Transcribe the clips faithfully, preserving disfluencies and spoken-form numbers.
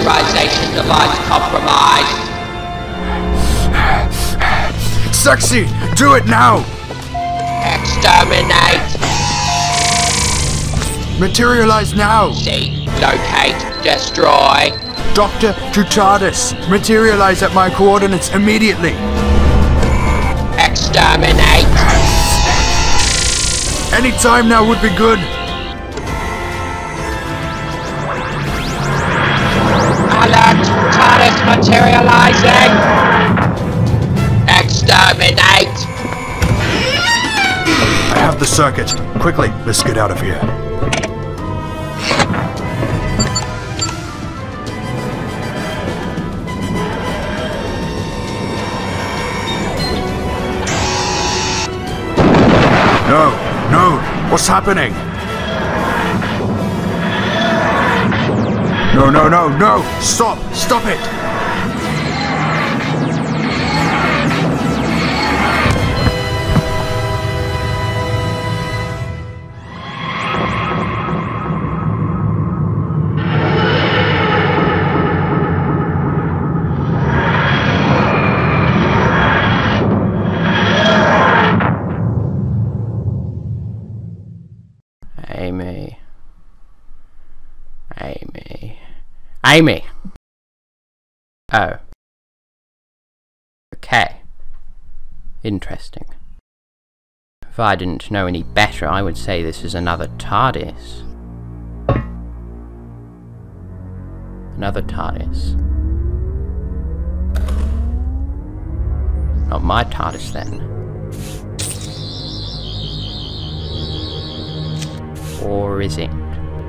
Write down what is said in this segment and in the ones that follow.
pressurization device compromised. Sexy! Do it now! Exterminate! Materialize now! See, locate, destroy. Doctor to TARDIS! Materialize at my coordinates immediately! Exterminate! Any time now would be good! Alert! TARDIS materializing! Exterminate! I have the circuit. Quickly, let's get out of here. No, no, what's happening? No, no, no, no! Stop! Stop it! Amy. Amy. Amy! Oh. Okay. Interesting. If I didn't know any better, I would say this is another TARDIS. Another TARDIS. Not my TARDIS then. Or is it?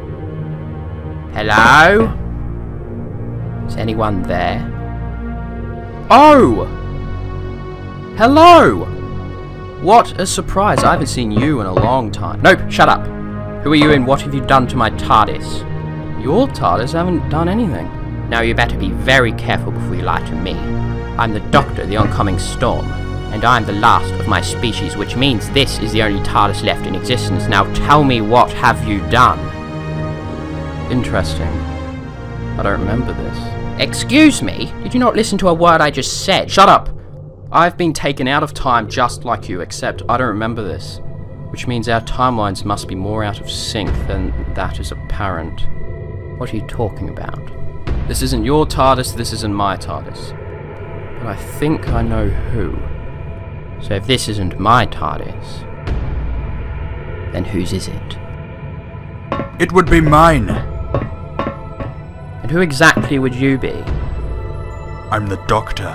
Hello? Is anyone there? Oh! Hello! What a surprise. I haven't seen you in a long time. Nope, shut up. Who are you and what have you done to my TARDIS? Your TARDIS haven't done anything. Now you better be very careful before you lie to me. I'm the Doctor, the oncoming storm. And I'm the last of my species, which means this is the only TARDIS left in existence. Now tell me, what have you done? Interesting. I don't remember this. Excuse me? Did you not listen to a word I just said? Shut up! I've been taken out of time just like you, except I don't remember this. Which means our timelines must be more out of sync than that is apparent. What are you talking about? This isn't your TARDIS, this isn't my TARDIS. But I think I know who. So if this isn't my TARDIS, then whose is it? It would be mine. And who exactly would you be? I'm the Doctor.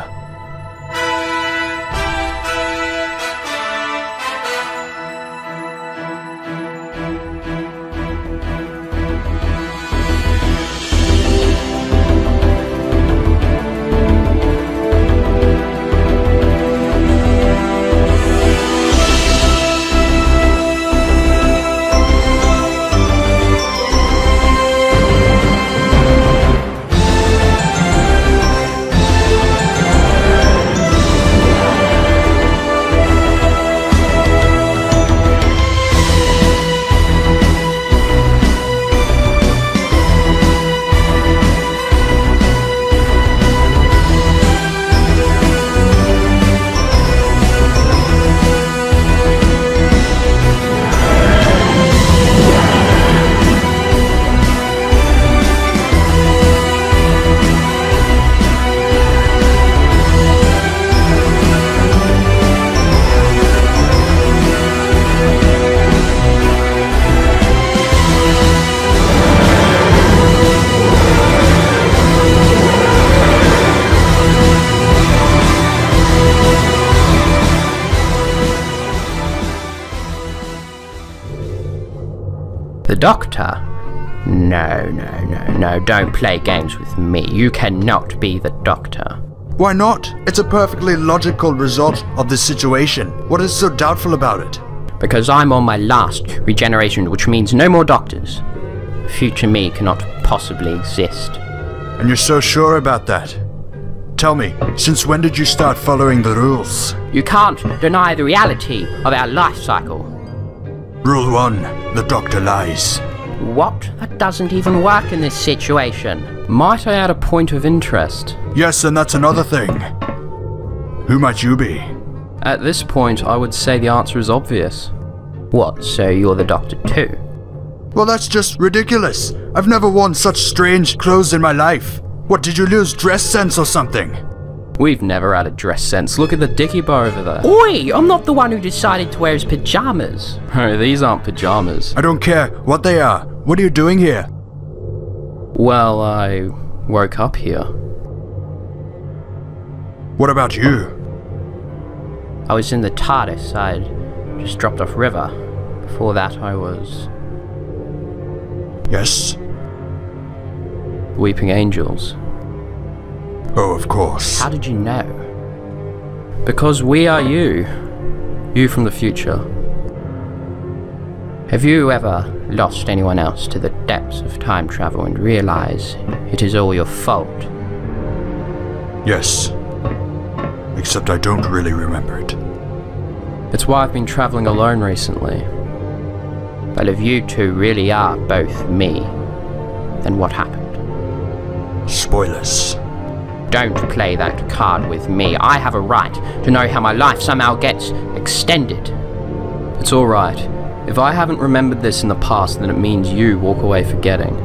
The Doctor? No, no, no, no, don't play games with me. You cannot be the Doctor. Why not? It's a perfectly logical result of this situation. What is so doubtful about it? Because I'm on my last regeneration, which means no more Doctors. Future me cannot possibly exist. And you're so sure about that? Tell me, since when did you start following the rules? You can't deny the reality of our life cycle. Rule one, the Doctor lies. What? That doesn't even work in this situation. Might I add a point of interest? Yes, and that's another thing. Who might you be? At this point, I would say the answer is obvious. What, so you're the Doctor too? Well, that's just ridiculous. I've never worn such strange clothes in my life. What, did you lose dress sense or something? We've never had a dress sense. Look at the dicky bow over there. Oi! I'm not the one who decided to wear his pyjamas. Oh, these aren't pyjamas. I don't care what they are. What are you doing here? Well, I woke up here. What about you? I was in the TARDIS. I'd just dropped off river. Before that, I was... Yes? Weeping Angels. Oh, of course. How did you know? Because we are you. You from the future. Have you ever lost anyone else to the depths of time travel and realize it is all your fault? Yes. Except I don't really remember it. It's why I've been traveling alone recently. Well, if you two really are both me, then what happened? Spoilers. Don't play that card with me. I have a right to know how my life somehow gets extended. It's alright. If I haven't remembered this in the past, then it means you walk away forgetting.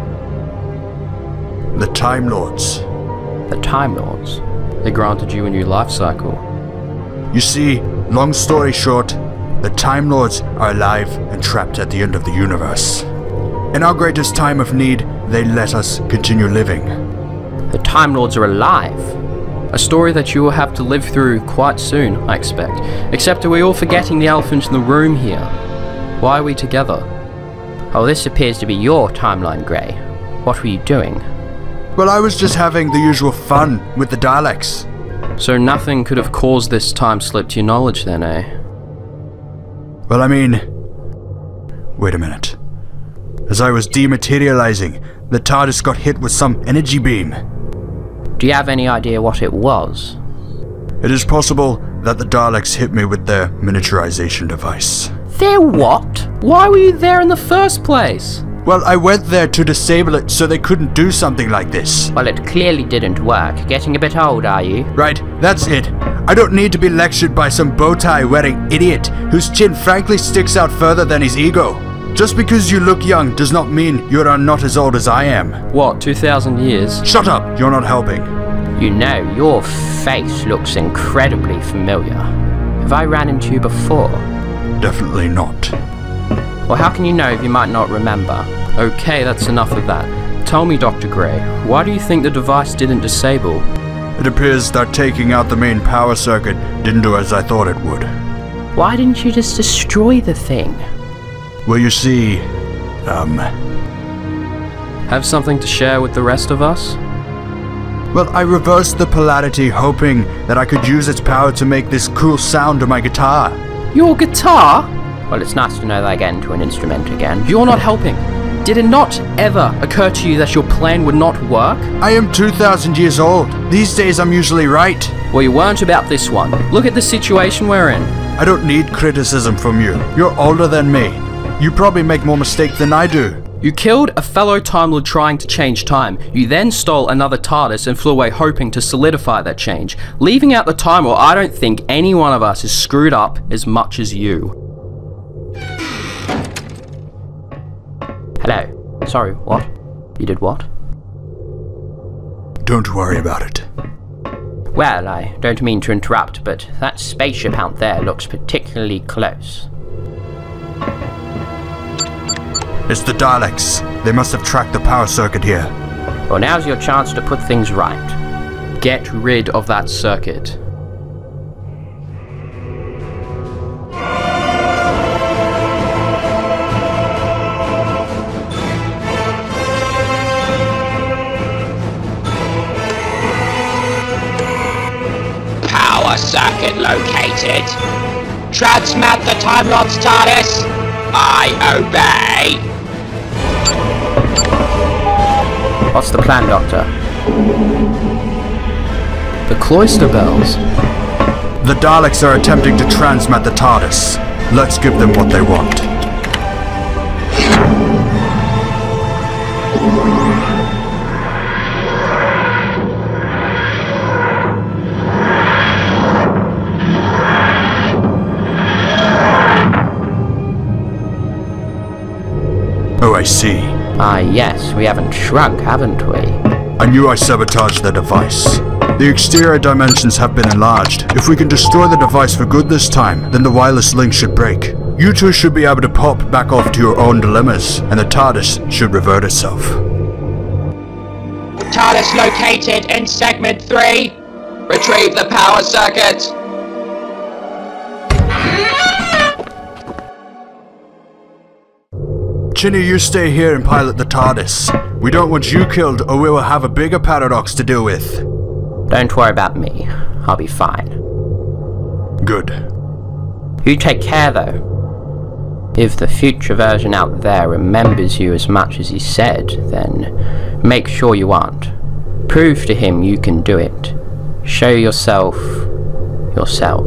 The Time Lords. The Time Lords? They granted you a new life cycle. You see, long story short, the Time Lords are alive and trapped at the end of the universe. In our greatest time of need, they let us continue living. The Time Lords are alive. A story that you will have to live through quite soon, I expect. Except are we all forgetting the elephant in the room here? Why are we together? Oh, this appears to be your timeline, Grey. What were you doing? Well, I was just having the usual fun with the Daleks. So nothing could have caused this time slip to your knowledge then, eh? Well, I mean... Wait a minute. As I was dematerializing, the TARDIS got hit with some energy beam. Do you have any idea what it was? It is possible that the Daleks hit me with their miniaturization device. Their what? Why were you there in the first place? Well, I went there to disable it so they couldn't do something like this. Well, it clearly didn't work. Getting a bit old, are you? Right, that's it. I don't need to be lectured by some bow-tie-wearing idiot whose chin frankly sticks out further than his ego. Just because you look young does not mean you are not as old as I am. What, two thousand years? Shut up, you're not helping. You know, your face looks incredibly familiar. Have I ran into you before? Definitely not. Well, how can you know if you might not remember? Okay, that's enough of that. Tell me, Doctor Grey, why do you think the device didn't disable? It appears that taking out the main power circuit didn't do as I thought it would. Why didn't you just destroy the thing? Well, you see, um... Have something to share with the rest of us? Well, I reversed the polarity hoping that I could use its power to make this cool sound to my guitar. Your guitar? Well, it's nice to know that I get into an instrument again. You're not helping. Did it not ever occur to you that your plan would not work? I am two thousand years old. These days I'm usually right. Well, you weren't about this one. Look at the situation we're in. I don't need criticism from you. You're older than me. You probably make more mistakes than I do. You killed a fellow Time Lord trying to change time. You then stole another TARDIS and flew away hoping to solidify that change. Leaving out the Time Lord, I don't think any one of us is screwed up as much as you. Hello. Sorry, what? You did what? Don't worry about it. Well, I don't mean to interrupt, but that spaceship out there looks particularly close. It's the Daleks. They must have tracked the power circuit here. Well, now's your chance to put things right. Get rid of that circuit. Power circuit located. Transmat the Time Lord's TARDIS. I obey. What's the plan, Doctor? The cloister bells. The Daleks are attempting to transmat the TARDIS. Let's give them what they want. Oh, I see. Ah, yes, we haven't shrunk, haven't we? I knew I sabotaged the device. The exterior dimensions have been enlarged. If we can destroy the device for good this time, then the wireless link should break. You two should be able to pop back off to your own dilemmas, and the TARDIS should revert itself. TARDIS located in segment three. Retrieve the power circuit. Chinny, you stay here and pilot the TARDIS. We don't want you killed, or we will have a bigger paradox to deal with. Don't worry about me. I'll be fine. Good. You take care, though. If the future version out there remembers you as much as he said, then make sure you aren't. Prove to him you can do it. Show yourself yourself.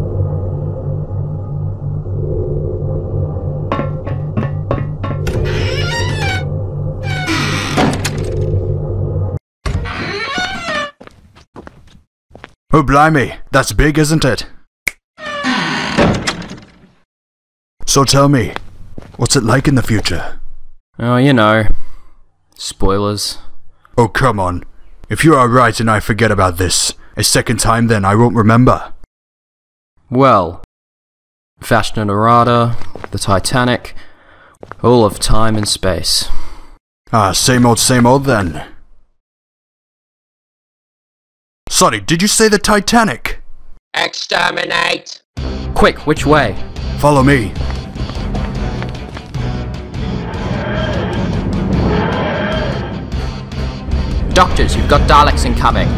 Oh blimey, that's big, isn't it? So tell me, what's it like in the future? Oh, you know. Spoilers. Oh come on. If you are right and I forget about this a second time, then I won't remember. Well, Vashta Nerada, the Titanic, all of time and space. Ah, same old, same old then. Sorry, did you say the Titanic? Exterminate. Quick, which way? Follow me. Doctors, you've got Daleks incoming.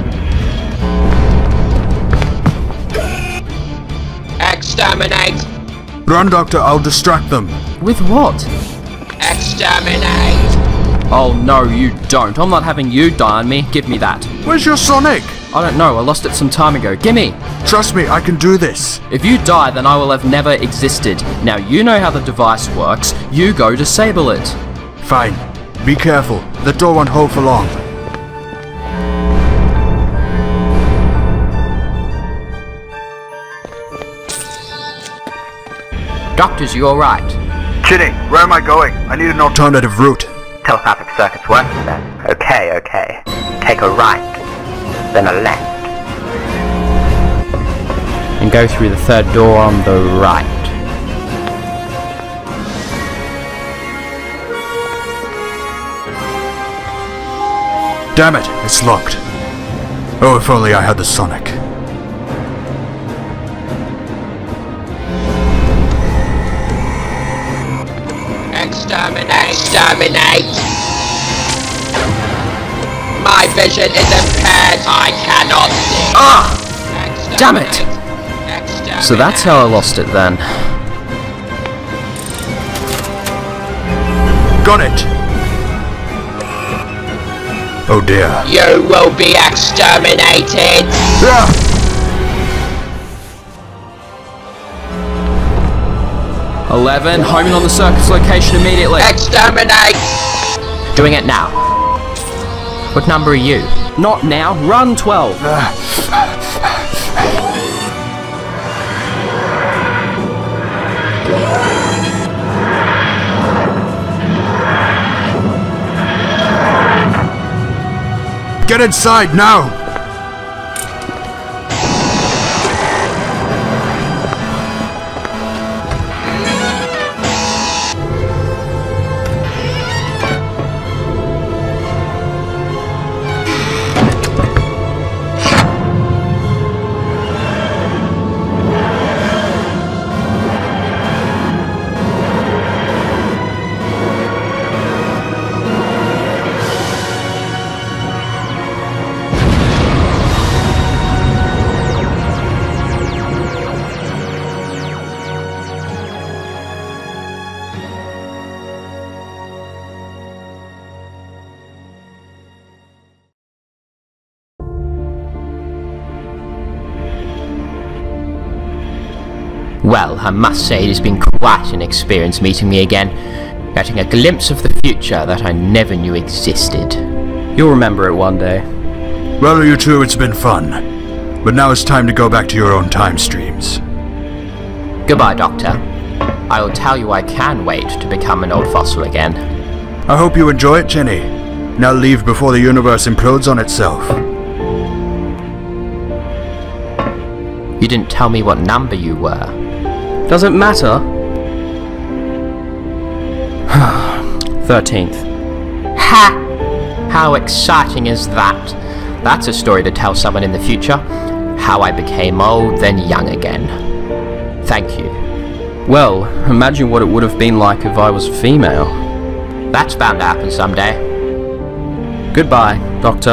Exterminate. Run, Doctor, I'll distract them. With what? Exterminate. Oh no, you don't. I'm not having you die on me. Give me that. Where's your Sonic? I don't know, I lost it some time ago. Gimme! Trust me, I can do this. If you die, then I will have never existed. Now you know how the device works. You go disable it. Fine. Be careful. The door won't hold for long. Doctors, you alright? Chinny, where am I going? I need an alternative route. Telepathic circuits work then. Okay, okay. Take a right, then a left. And go through the third door on the right. Damn it, it's locked. Oh, if only I had the Sonic. Exterminate. Exterminate. My vision is impaired. I cannot see. Ah! Damn it! Exterminate. So that's how I lost it then. Got it! Oh dear. You will be exterminated. Ah! Eleven, homing on the circuit's location immediately. Exterminate. Doing it now. What number are you? Not now, run twelve. Get inside now! Well, I must say it has been quite an experience meeting me again. getting a glimpse of the future that I never knew existed. You'll remember it one day. Well, you two, it's been fun. But now it's time to go back to your own time streams. Goodbye, Doctor. I will tell you I can wait to become an old fossil again. I hope you enjoy it, Jenny. Now leave before the universe implodes on itself. You didn't tell me what number you were. Does it matter? thirteenth. Ha! How exciting is that? That's a story to tell someone in the future. How I became old, then young again. Thank you. Well, imagine what it would have been like if I was female. That's bound to happen someday. Goodbye, Doctor.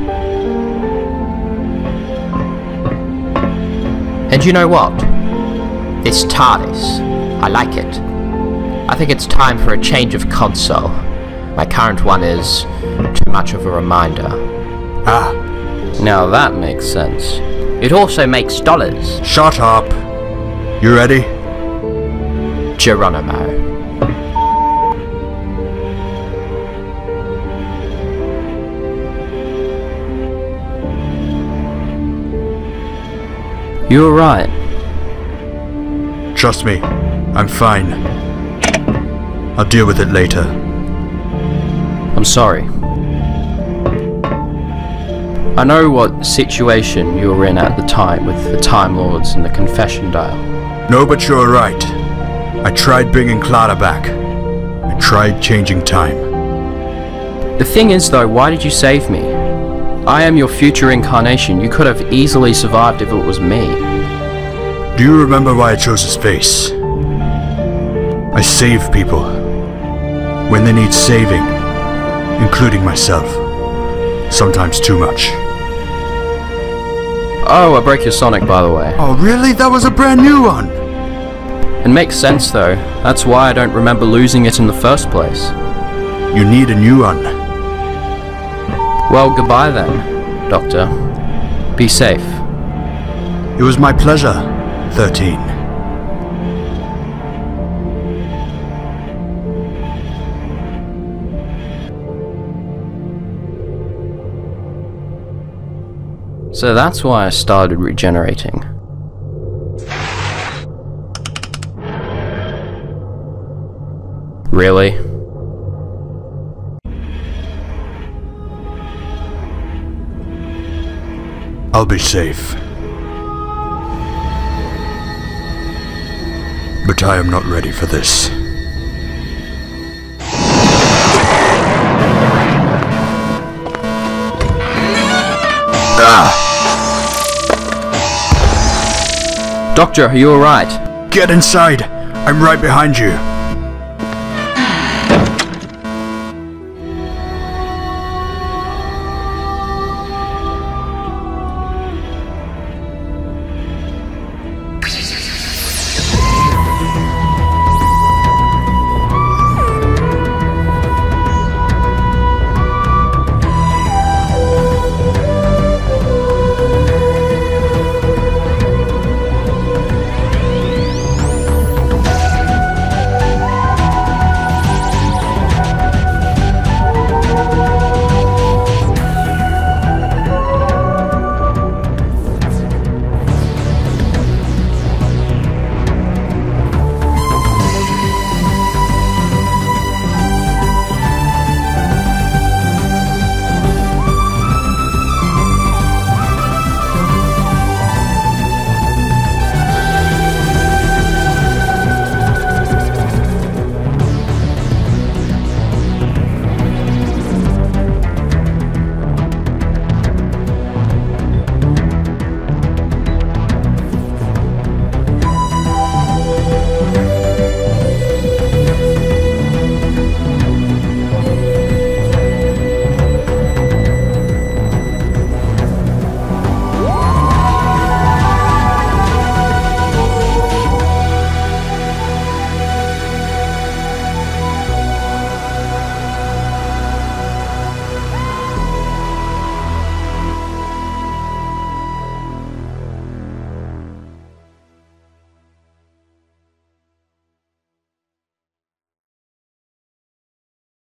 And you know what? This TARDIS, I like it. I think it's time for a change of console. My current one is too much of a reminder. Ah. Now that makes sense. It also makes dollars. Shut up. You ready? Geronimo. You were right. Trust me, I'm fine. I'll deal with it later. I'm sorry. I know what situation you were in at the time with the Time Lords and the Confession Dial. No, but you're right. I tried bringing Clara back. I tried changing time. The thing is though, why did you save me? I am your future incarnation. You could have easily survived if it was me. Do you remember why I chose his face? I save people when they need saving, including myself. Sometimes too much. Oh, I broke your Sonic, by the way. Oh, really? That was a brand new one! It makes sense, though. That's why I don't remember losing it in the first place. You need a new one. Well, goodbye then, Doctor. Be safe. It was my pleasure, thirteen. So that's why I started regenerating. Really? I'll be safe. But I am not ready for this. Ah! Doctor, are you alright? Get inside! I'm right behind you.